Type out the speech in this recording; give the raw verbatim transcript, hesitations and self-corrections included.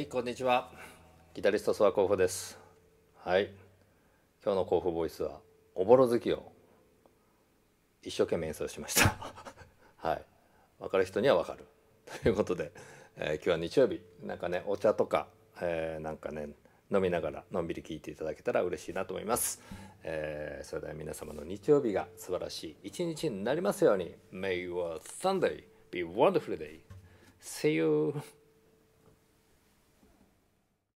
はい、こんにちは。ギタリスト諏訪甲府です。はい、今日の甲府ボイスはおぼろ月を一生懸命演奏しましたはい、分かる人には分かるということで、えー、今日は日曜日、なんかねお茶とか、えー、なんかね飲みながらのんびり聞いていただけたら嬉しいなと思います。えー、それでは皆様の日曜日が素晴らしい一日になりますように。 May your Sunday be a wonderful day. See you.